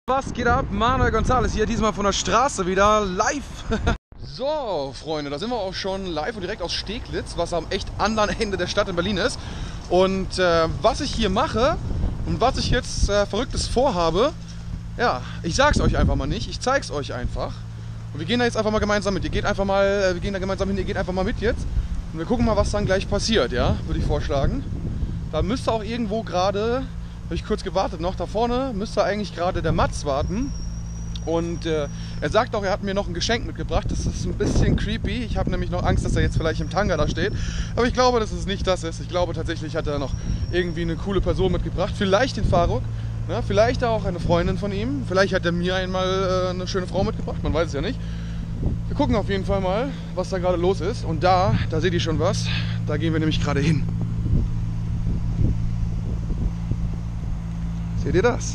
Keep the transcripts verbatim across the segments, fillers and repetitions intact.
Was geht ab? Manuel Gonzales hier, diesmal von der Straße wieder live. So, Freunde, da sind wir auch schon live und direkt aus Steglitz, was am echt anderen Ende der Stadt in Berlin ist. Und äh, was ich hier mache und was ich jetzt äh, Verrücktes vorhabe, ja, ich sag's euch einfach mal nicht, ich zeig's euch einfach. Und wir gehen da jetzt einfach mal gemeinsam mit. Ihr geht einfach mal, äh, wir gehen da gemeinsam hin, ihr geht einfach mal mit jetzt. Und wir gucken mal, was dann gleich passiert, ja, würde ich vorschlagen. Da müsste auch irgendwo gerade, habe ich kurz gewartet noch, da vorne müsste eigentlich gerade der Mats warten. Und äh, er sagt auch, er hat mir noch ein Geschenk mitgebracht. Das ist ein bisschen creepy. Ich habe nämlich noch Angst, dass er jetzt vielleicht im Tanga da steht. Aber ich glaube, dass es nicht das ist. Ich glaube tatsächlich hat er noch irgendwie eine coole Person mitgebracht. Vielleicht den Faruk, ne? Vielleicht auch eine Freundin von ihm. Vielleicht hat er mir einmal äh, eine schöne Frau mitgebracht. Man weiß es ja nicht. Wir gucken auf jeden Fall mal, was da gerade los ist. Und da, da seht ihr schon was. Da gehen wir nämlich gerade hin. Seht ihr das?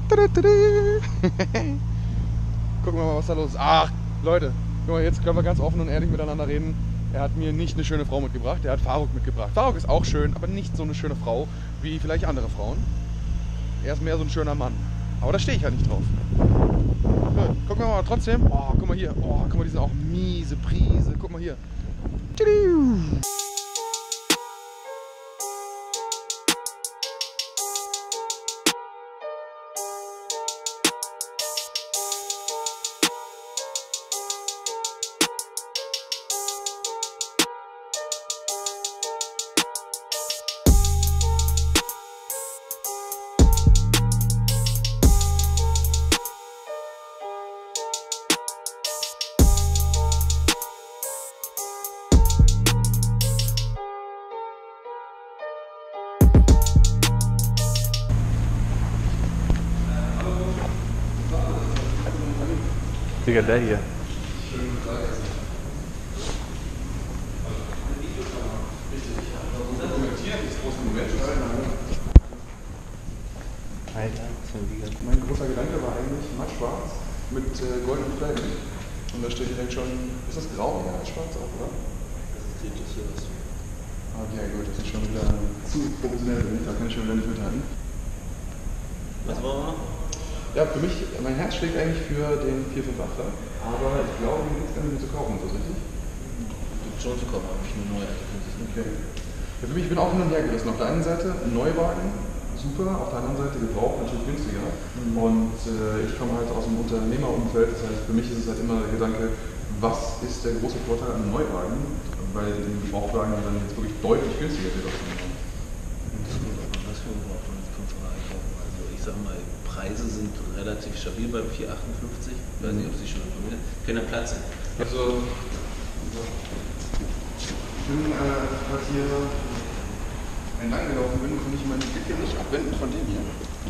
Gucken wir mal, was da los ist. Ach, Leute, guck mal, jetzt können wir ganz offen und ehrlich miteinander reden. Er hat mir nicht eine schöne Frau mitgebracht, er hat Faruk mitgebracht. Faruk ist auch schön, aber nicht so eine schöne Frau wie vielleicht andere Frauen. Er ist mehr so ein schöner Mann. Aber da stehe ich halt nicht drauf. Gut, gucken wir mal trotzdem. Oh, guck mal hier. Oh, guck mal, die sind auch miese Prise. Guck mal hier. Digga, der hier. Mein großer Gedanke war eigentlich matt schwarz mit äh, goldenen Flecken. Und da steht direkt schon, ist das grau oder schwarz auch, oder? Das ist das. Okay, gut, das ist schon wieder zu professionell für mich, da kann ich schon wieder nicht mithalten. Was wollen wir noch? Ja, für mich, mein Herz schlägt eigentlich für den vier fünf achter, aber ich glaube, mir gibt es gar nicht mehr zu kaufen, so richtig? Gibt schon zu kaufen, aber nicht nur neu. Okay. Ja, für mich, ich bin auch hin und her gerissen. Auf der einen Seite ein Neuwagen, super, auf der anderen Seite gebraucht, natürlich günstiger. Mhm. Und äh, ich komme halt aus dem Unternehmerumfeld, das heißt, für mich ist es halt immer der Gedanke, was ist der große Vorteil an einem Neuwagen, weil im Gebrauchtwagen dann jetzt wirklich deutlich günstiger wird. Was für ein Gebrauchtwagen jetzt kommt von einkaufen? Also ich sag mal, Preise sind relativ stabil beim vier achtundfünfzig. Ich weiß nicht, ob Sie schon informiert sind. Können ja Platz sein. Also, ich bin, äh, als ich hier entlang gelaufen bin, konnte ich meine Blicke nicht abwenden von dem hier.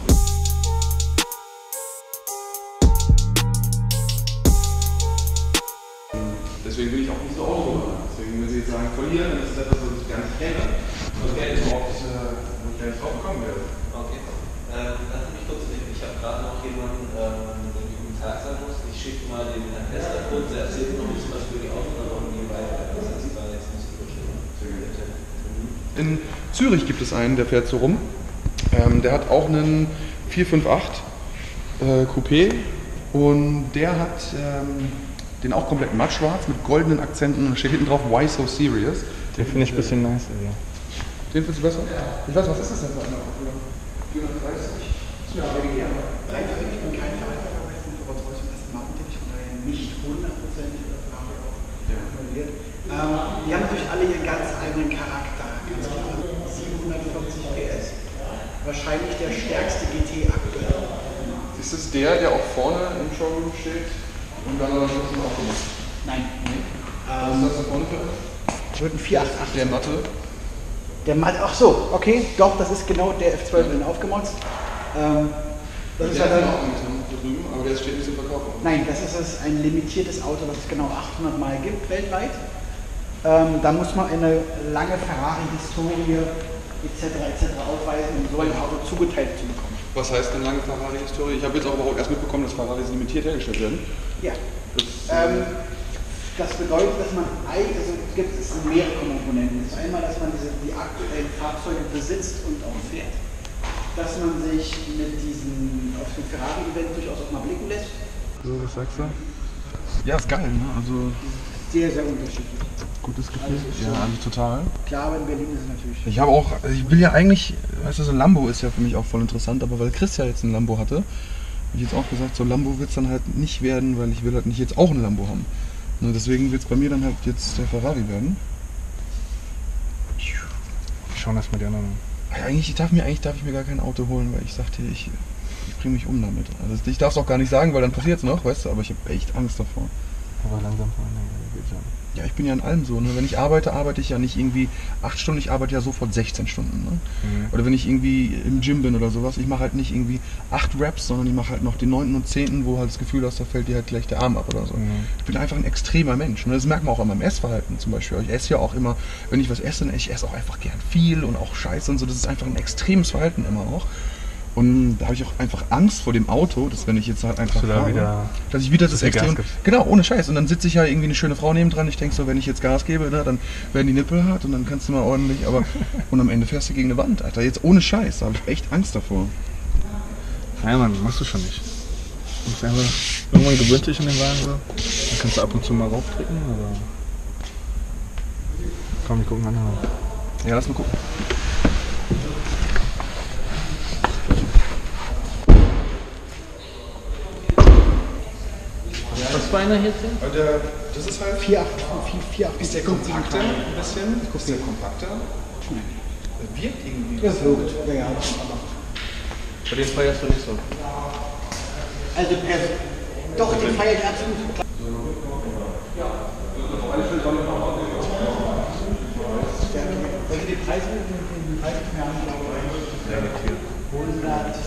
Deswegen bin ich auch nicht so autogewandt. Deswegen, wenn Sie jetzt sagen, verlieren, dann ist das etwas, was ich gar nicht kenne. Was Geld überhaupt, wo ich gar nicht drauf bekommen werde. Okay. Ähm, lass mich kurz reden. Ich habe gerade noch jemanden, ähm, der mir guten Tag sagen muss. Ich schicke mal den Herrn Pester kurz. Der erzählt noch zum Beispiel die Autonahmen nebenbei. Das heißt, da jetzt nicht so schlimm. In Zürich gibt es einen, der fährt so rum. Ähm, der hat auch einen vier fünf acht äh, Coupé und der hat ähm, den auch komplett mattschwarz mit goldenen Akzenten und da steht hinten drauf Why so serious. Den finde ich ein bisschen nice. Ja. Den findest du besser? Ja. Ich weiß, was ist das denn für einer? vierhundertdreißig? Ja, ja. Rein theoretisch bin ich kein Verantwortlicher, aber ich bin überzeugt, dass das Marketing von daher nicht hundertprozentig oder Frage formuliert. Ähm, die haben natürlich alle ihren ganz eigenen Charakter. Ganz klar. siebenhundertvierzig P S. Wahrscheinlich der stärkste G T aktuell. Ist es der, der auch vorne im Showroom steht und dann hat er schon auch gemacht? Nein. Nee. Ähm, Was ist das da vorne für ein? Ich würde einen vier acht acht. Der Matte? Der Matte, ach so, okay, doch, das ist genau der F zwölf in aufgemotzt. Ähm, das ist der halt ist ein, auch da drüben, aber der steht nicht zum Verkaufen. Nein, das ist es, ein limitiertes Auto, was es genau achthundert Mal gibt weltweit. Ähm, da muss man eine lange Ferrari-Historie et cetera et cetera aufweisen, um so ein Auto zugeteilt zu bekommen. Was heißt denn lange Ferrari-Historie? Ich habe jetzt auch überhaupt erst mitbekommen, dass Ferraris limitiert hergestellt werden. Ja. Das, ähm, Das bedeutet, dass man eigentlich, also es gibt es mehrere Komponenten. Das ist einmal, dass man diese, die aktuellen Fahrzeuge besitzt und auch fährt. Dass man sich mit diesen, auf dem Ferrari-Event durchaus auch mal So, was sagst du? Ja, ist geil, ne? Also Sehr, sehr unterschiedlich. gutes Gefühl. Ja, also total. Klar, aber in Berlin ist es natürlich. Ich habe auch, also ich will ja eigentlich, weißt du, so ein Lambo ist ja für mich auch voll interessant, aber weil Chris ja jetzt ein Lambo hatte, habe ich jetzt auch gesagt, so Lambo wird es dann halt nicht werden, weil ich will halt nicht jetzt auch ein Lambo haben. Und deswegen wird es bei mir dann halt jetzt der Ferrari werden. Schauen das mit die anderen an. Eigentlich darf, mir, eigentlich darf ich mir gar kein Auto holen, weil ich sagte, ich, ich bringe mich um damit. Also ich darf es auch gar nicht sagen, weil dann passiert es noch, weißt du, aber ich habe echt Angst davor. Aber langsam fahren, dann geht's ja. Ja, ich bin ja in allem so. Ne? Wenn ich arbeite, arbeite ich ja nicht irgendwie acht Stunden, ich arbeite ja sofort sechzehn Stunden. Ne? Mhm. Oder wenn ich irgendwie im Gym bin oder sowas, ich mache halt nicht irgendwie acht Raps, sondern ich mache halt noch den neunten und zehnten, wo halt das Gefühl hast, da fällt dir halt gleich der Arm ab oder so. Mhm. Ich bin einfach ein extremer Mensch. Ne? Das merkt man auch an meinem Essverhalten zum Beispiel. Ich esse ja auch immer, wenn ich was esse, ich esse auch einfach gern viel und auch Scheiße und so. Das ist einfach ein extremes Verhalten immer auch. Und da habe ich auch einfach Angst vor dem Auto, dass wenn ich jetzt halt einfach da fahre, wieder, dass ich wieder das dass extrem... Genau, ohne Scheiß. Und dann sitze ich ja irgendwie eine schöne Frau neben dran. Ich denke so, wenn ich jetzt Gas gebe, ne, dann werden die Nippel hart und dann kannst du mal ordentlich... aber und am Ende fährst du gegen eine Wand, Alter. Jetzt ohne Scheiß, da habe ich echt Angst davor. Nein, Mann, machst du schon nicht. Du musst einfach, irgendwann gewöhnt dich in den Wagen so. Dann kannst du ab und zu mal raufdrücken, aber... Komm, wir gucken an. Ja, lass mal gucken. Was für einer hier sind? Der, das ist halt... vier vier Ist der kompakter ein bisschen? Ist der kompakter? Der wirkt irgendwie... Das wirkt, ja, ja. Bei den feierst du nicht so. Also, per, doch, den feiere ich absolut. Also die Preise, den Preis mehr haben, glaube ich, hundert,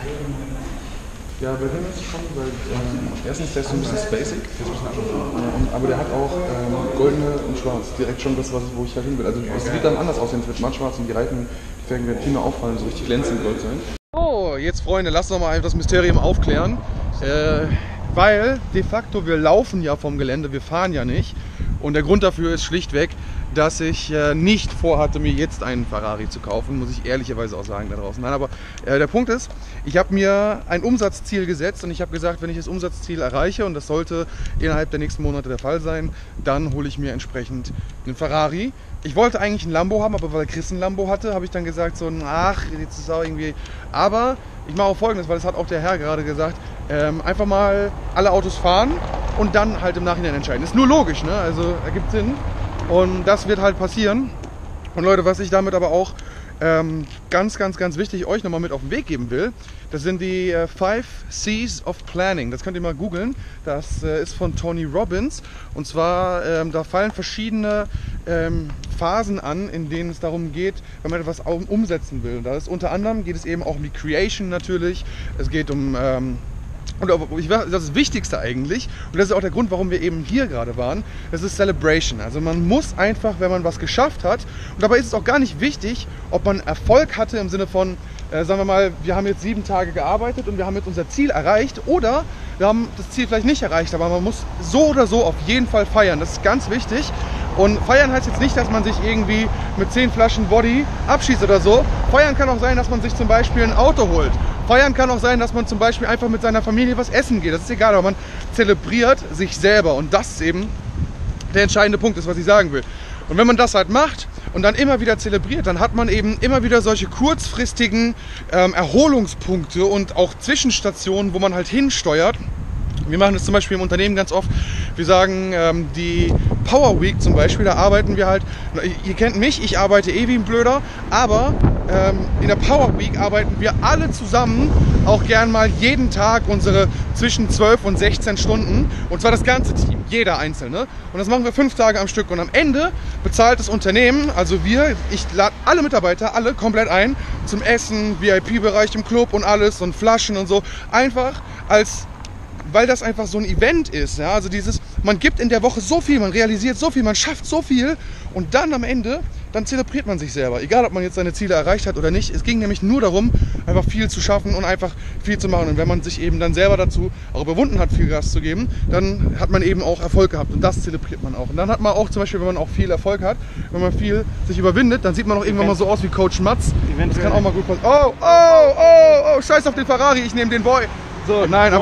Ja, bei dem ist es schon, weil ähm, erstens der ist so ein bisschen basic, der ist ein bisschen anders, und, aber der hat auch ähm, goldene und schwarz, direkt schon das, was, wo ich da hin will. Also es wird dann anders aussehen, es wird mattschwarz und die Reifen, die Felgen werden viel mehr auffallen, so richtig glänzend gold sein. So, jetzt Freunde, lasst uns mal das Mysterium aufklären, äh, weil de facto wir laufen ja vom Gelände, wir fahren ja nicht und der Grund dafür ist schlichtweg, dass ich äh, nicht vorhatte, mir jetzt einen Ferrari zu kaufen, muss ich ehrlicherweise auch sagen da draußen. Nein, aber äh, der Punkt ist, ich habe mir ein Umsatzziel gesetzt und ich habe gesagt, wenn ich das Umsatzziel erreiche, und das sollte innerhalb der nächsten Monate der Fall sein, dann hole ich mir entsprechend einen Ferrari. Ich wollte eigentlich einen Lambo haben, aber weil Chris einen Lambo hatte, habe ich dann gesagt, so, ach, jetzt ist es auch irgendwie... Aber ich mache auch Folgendes, weil das hat auch der Herr gerade gesagt, ähm, einfach mal alle Autos fahren und dann halt im Nachhinein entscheiden. Ist nur logisch, ne? Also ergibt Sinn. Und das wird halt passieren. Und Leute, was ich damit aber auch ähm, ganz, ganz, ganz wichtig euch nochmal mit auf den Weg geben will, das sind die äh, Five C's of Planning. Das könnt ihr mal googeln. Das äh, ist von Tony Robbins. Und zwar, ähm, da fallen verschiedene ähm, Phasen an, in denen es darum geht, wenn man etwas umsetzen will. Und da ist unter anderem geht es eben auch um die Creation natürlich. Es geht um... Ähm, Und das ist das Wichtigste eigentlich, und das ist auch der Grund, warum wir eben hier gerade waren, das ist Celebration. Also man muss einfach, wenn man was geschafft hat, und dabei ist es auch gar nicht wichtig, ob man Erfolg hatte im Sinne von, äh, sagen wir mal, wir haben jetzt sieben Tage gearbeitet und wir haben jetzt unser Ziel erreicht, oder wir haben das Ziel vielleicht nicht erreicht, aber man muss so oder so auf jeden Fall feiern. Das ist ganz wichtig. Und feiern heißt jetzt nicht, dass man sich irgendwie mit zehn Flaschen Body abschießt oder so. Feiern kann auch sein, dass man sich zum Beispiel ein Auto holt. Feiern kann auch sein, dass man zum Beispiel einfach mit seiner Familie was essen geht. Das ist egal, aber man zelebriert sich selber. Und das ist eben der entscheidende Punkt, ist, was ich sagen will. Und wenn man das halt macht und dann immer wieder zelebriert, dann hat man eben immer wieder solche kurzfristigen ähm, Erholungspunkte und auch Zwischenstationen, wo man halt hinsteuert. Wir machen das zum Beispiel im Unternehmen ganz oft. Wir sagen, ähm, die Power Week zum Beispiel, da arbeiten wir halt, ihr kennt mich, ich arbeite eh wie ein Blöder, aber ähm, in der Power Week arbeiten wir alle zusammen auch gern mal jeden Tag unsere zwischen zwölf und sechzehn Stunden, und zwar das ganze Team, jeder Einzelne. Und das machen wir fünf Tage am Stück, und am Ende bezahlt das Unternehmen, also wir, ich lade alle Mitarbeiter, alle komplett ein zum Essen, V I P-Bereich im Club und alles und Flaschen und so, einfach als... weil das einfach so ein Event ist, ja, also dieses, man gibt in der Woche so viel, man realisiert so viel, man schafft so viel, und dann am Ende, dann zelebriert man sich selber, egal ob man jetzt seine Ziele erreicht hat oder nicht. Es ging nämlich nur darum, einfach viel zu schaffen und einfach viel zu machen, und wenn man sich eben dann selber dazu auch überwunden hat, viel Gas zu geben, dann hat man eben auch Erfolg gehabt, und das zelebriert man auch. Und dann hat man auch zum Beispiel, wenn man auch viel Erfolg hat, wenn man viel sich überwindet, dann sieht man auch irgendwann mal so aus wie Coach Matz. Das kann auch mal gut passieren. Oh, oh, oh, oh, scheiß auf den Ferrari, ich nehme den Boy. So, nein, aber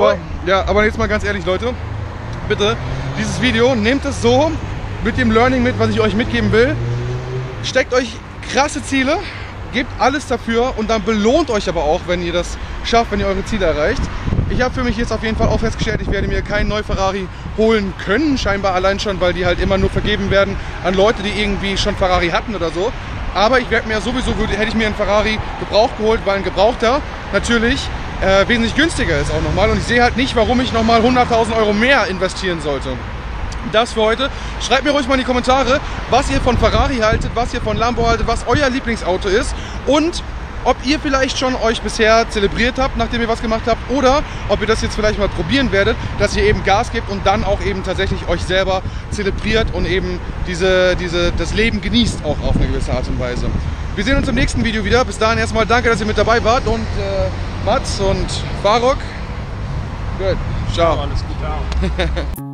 Ja, aber jetzt mal ganz ehrlich, Leute, bitte, dieses Video, nehmt es so mit dem Learning mit, was ich euch mitgeben will. Steckt euch krasse Ziele, gebt alles dafür und dann belohnt euch aber auch, wenn ihr das schafft, wenn ihr eure Ziele erreicht. Ich habe für mich jetzt auf jeden Fall auch festgestellt, ich werde mir keinen neuen Ferrari holen können, scheinbar allein schon, weil die halt immer nur vergeben werden an Leute, die irgendwie schon Ferrari hatten oder so. Aber ich werde mir sowieso, hätte ich mir einen Ferrari gebraucht geholt, weil ein Gebrauchter natürlich äh, wesentlich günstiger ist auch nochmal. Und ich sehe halt nicht, warum ich nochmal hunderttausend Euro mehr investieren sollte. Das für heute. Schreibt mir ruhig mal in die Kommentare, was ihr von Ferrari haltet, was ihr von Lambo haltet, was euer Lieblingsauto ist und ob ihr vielleicht schon euch bisher zelebriert habt, nachdem ihr was gemacht habt, oder ob ihr das jetzt vielleicht mal probieren werdet, dass ihr eben Gas gebt und dann auch eben tatsächlich euch selber zelebriert und eben diese, diese, das Leben genießt auch auf eine gewisse Art und Weise. Wir sehen uns im nächsten Video wieder. Bis dahin erstmal danke, dass ihr mit dabei wart und äh, Mats und Faruk. Gut, ciao. Alles gut, ciao.